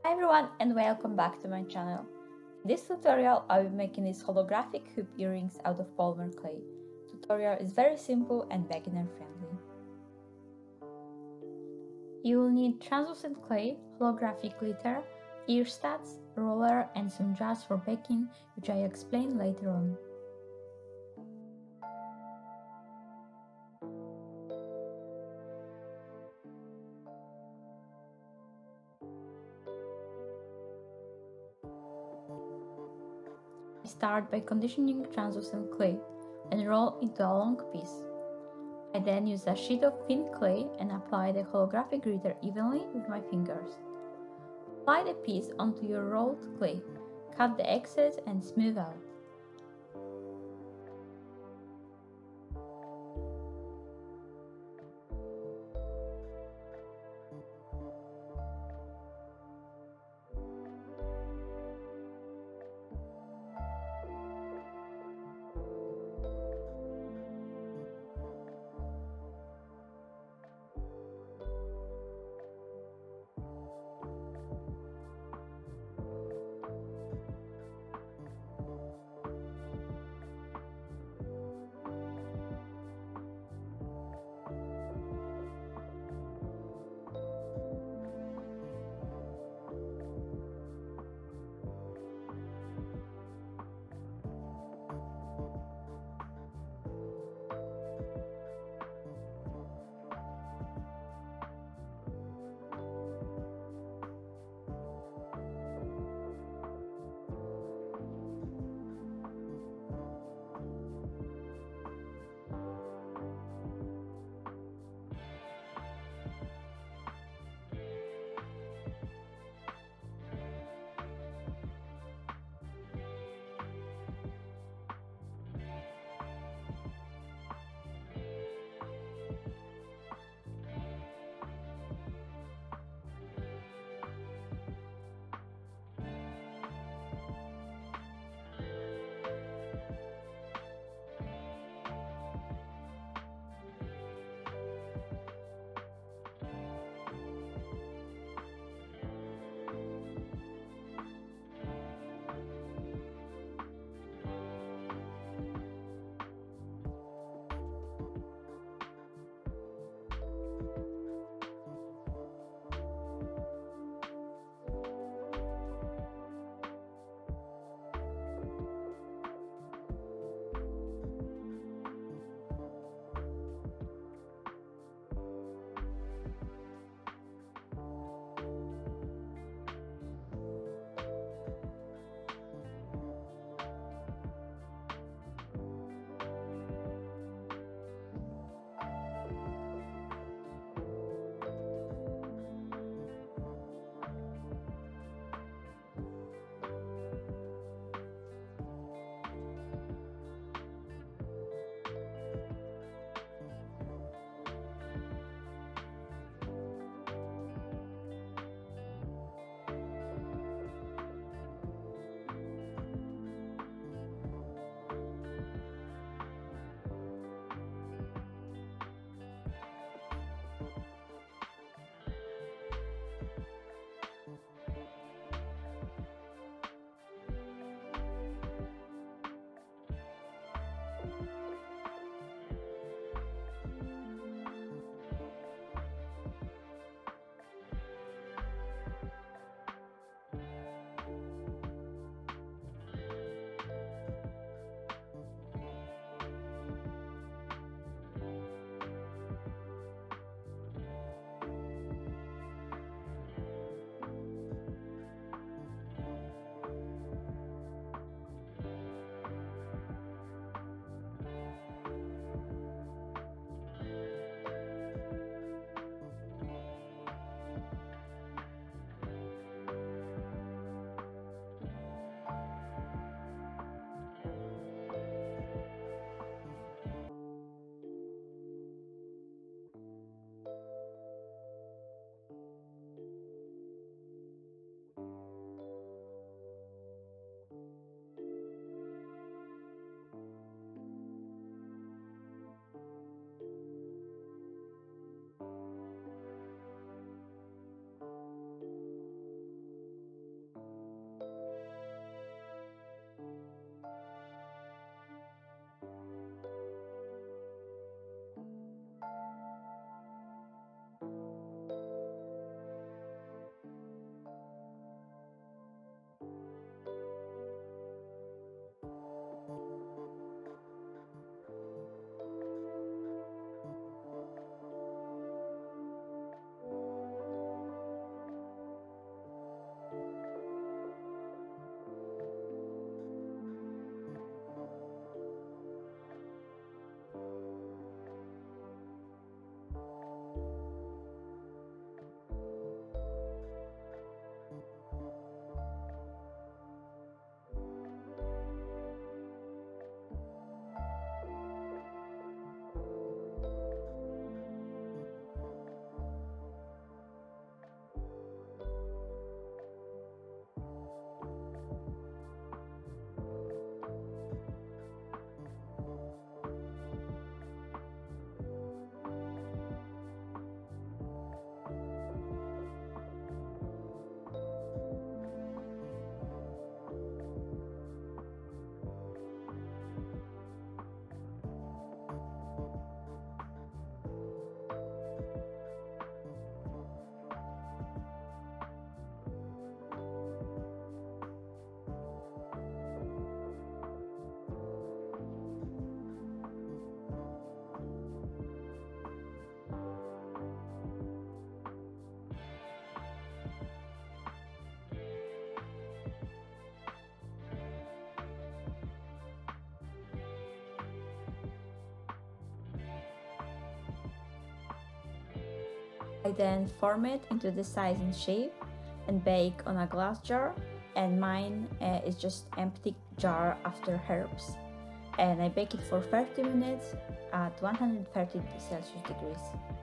Hi everyone and welcome back to my channel. In this tutorial I will be making these holographic hoop earrings out of polymer clay. The tutorial is very simple and beginner friendly. You will need translucent clay, holographic glitter, ear studs, roller and some jars for baking, which I explain later on. Start by conditioning translucent clay and roll into a long piece. I then use a sheet of thin clay and apply the holographic glitter evenly with my fingers. Apply the piece onto your rolled clay, cut the excess and smooth out. I then form it into the size and shape and bake on a glass jar, and mine is just empty jar after herbs. And I bake it for 30 minutes at 130 Celsius degrees.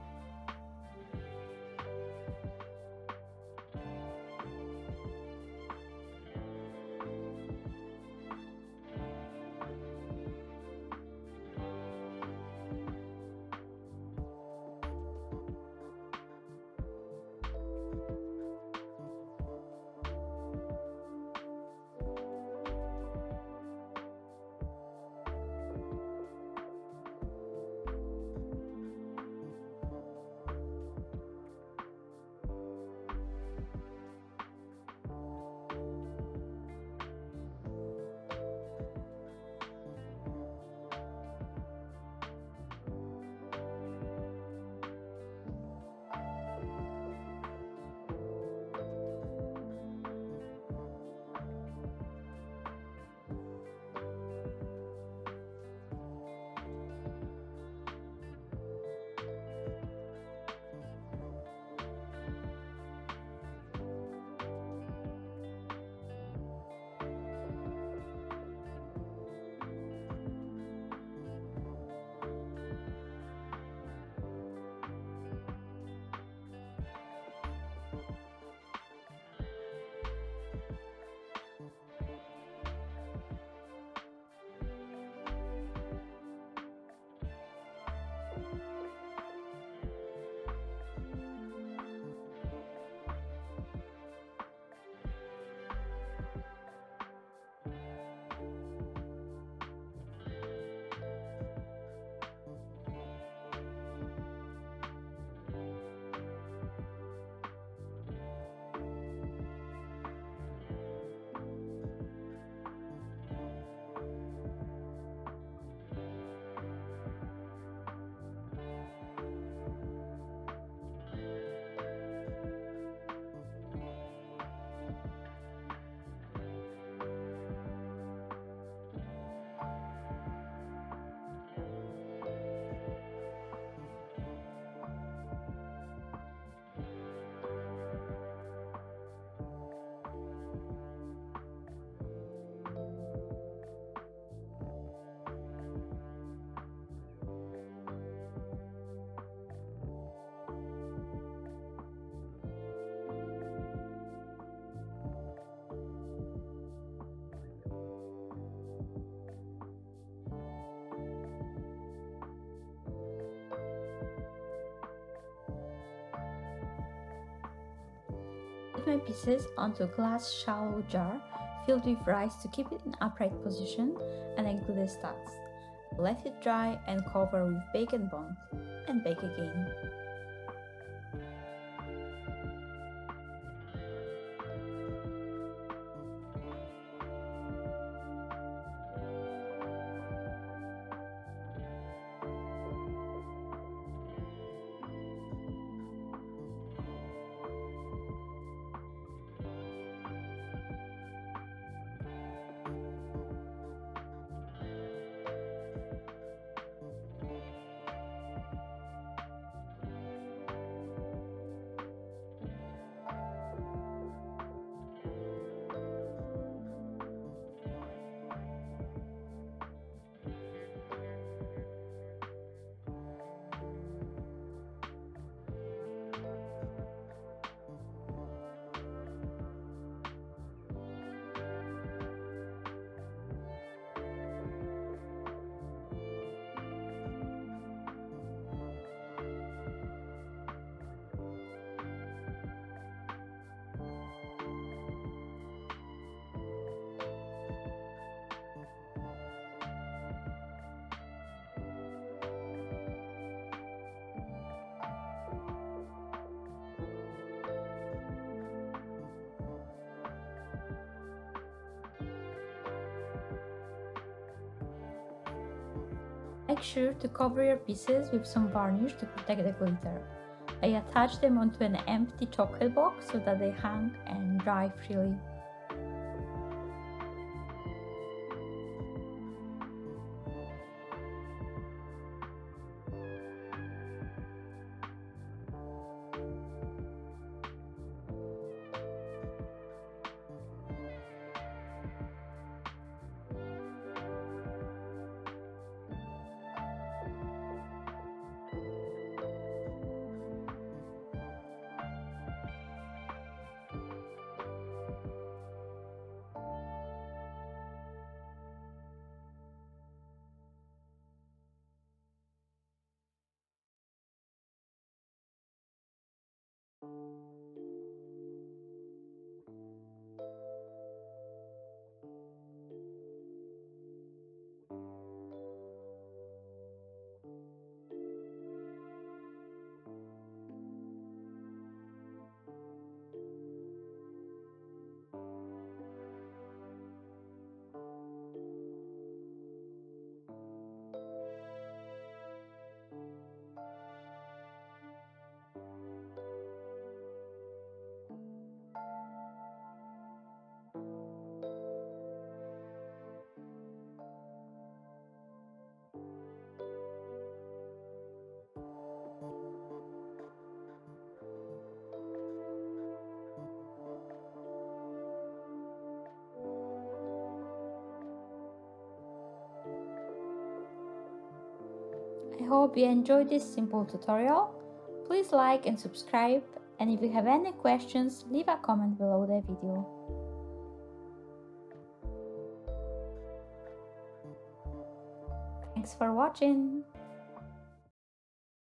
Put my pieces onto a glass shallow jar filled with rice to keep it in upright position and include the studs. Let it dry and cover with bacon bond and bake again. Make sure to cover your pieces with some varnish to protect the glitter. I attach them onto an empty chocolate box so that they hang and dry freely. I hope you enjoyed this simple tutorial. Please like and subscribe, and if you have any questions, leave a comment below the video. Thanks for watching!